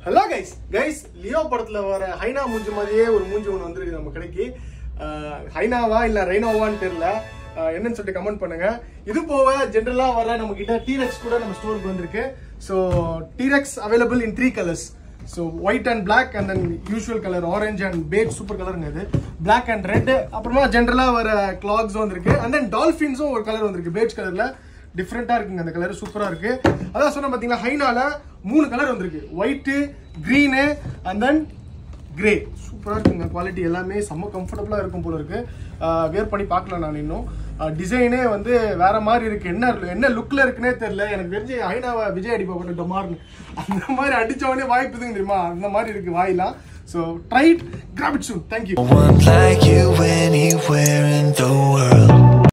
Hello guys, Leo படத்துல வர ஹைனா மூஞ்சி மாதிரியே ஒரு மூஞ்சி ஒன்று வந்திருக்கு நம்ம கடைக்கு. ஹைனாவா இல்ல ரெய்னோவான்னு தெரியல, என்னன்னு சொல்லிட்டு கமெண்ட் பண்ணுங்க. இது போக ஜெனரலா வர நம்ம கிட்ட T-Rex கூட நம்ம ஸ்டோருக்கு வந்திருக்கு. So T-Rex available in 3 colors. So white and black and then usual color orange and beige super கலருங்க இது. Black and red. அப்புறமா ஜெனரலா வர clogs வந்திருக்கு. And then dolphins ஒரு கலர் வந்திருக்கு beige கலர்ல. டிஃப்ரெண்டா இருக்குங்க அந்த கலர், சூப்பரா இருக்கு. அதான் சொன்ன பாத்தீங்களா, ஹைனால 3 கலர் வந்திருக்கு, white, green and then grey. சூப்பரா இருக்குங்க, குவாலிட்டி எல்லாமே செம்ம கம்ஃபர்டபுளா இருக்கும் போல இருக்கு. வேர் பண்ணி பார்க்கல நான் இன்னும். டிசைனே வந்து வேற மாதிரி இருக்கு, என்ன லுக்ல இருக்குன்னே தெரியல. எனக்கு தெரிஞ்சு ஹைனாவை விஜய் அடிப்பா போட்டு டொமார்னு அந்த மாதிரி அடிச்சவனே வாய்ப்புதுங்க தெரியுமா, அந்த மாதிரி இருக்கு வாயிலாம். So try it, grab it soon. Thank you.